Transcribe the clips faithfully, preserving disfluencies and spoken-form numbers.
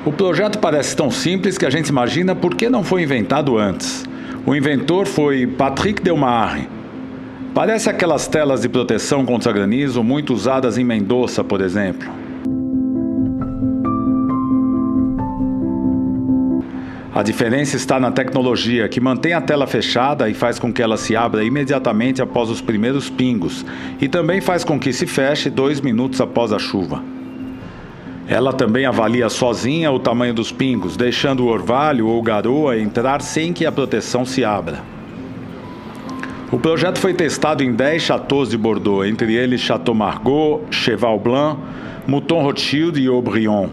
O projeto parece tão simples que a gente imagina por que não foi inventado antes. O inventor foi Patrick Delmarre. Parece aquelas telas de proteção contra granizo muito usadas em Mendoza, por exemplo. A diferença está na tecnologia, que mantém a tela fechada e faz com que ela se abra imediatamente após os primeiros pingos, e também faz com que se feche dois minutos após a chuva. Ela também avalia sozinha o tamanho dos pingos, deixando o orvalho ou garoa entrar sem que a proteção se abra. O projeto foi testado em dez chateaus de Bordeaux, entre eles Chateau Margaux, Cheval Blanc, Mouton Rothschild e Aubryon.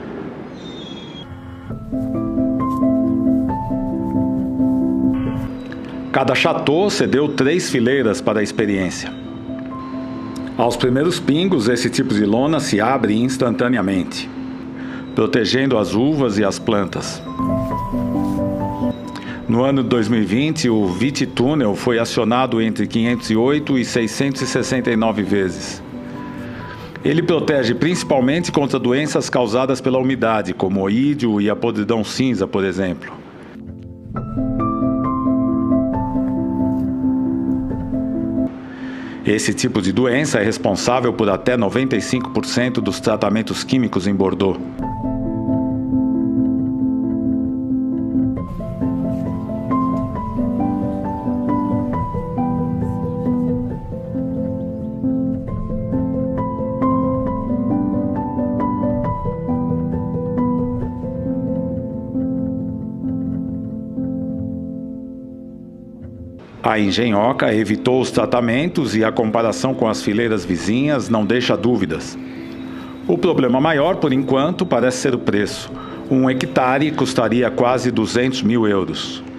Cada chateau cedeu três fileiras para a experiência. Aos primeiros pingos, esse tipo de lona se abre instantaneamente, protegendo as uvas e as plantas. No ano de dois mil e vinte, o Vititunnel foi acionado entre quinhentos e oito e seiscentos e sessenta e nove vezes. Ele protege principalmente contra doenças causadas pela umidade, como o oídio e a podridão cinza, por exemplo. Esse tipo de doença é responsável por até noventa e cinco por cento dos tratamentos químicos em Bordeaux. A engenhoca evitou os tratamentos e a comparação com as fileiras vizinhas não deixa dúvidas. O problema maior, por enquanto, parece ser o preço. Um hectare custaria quase duzentos mil euros.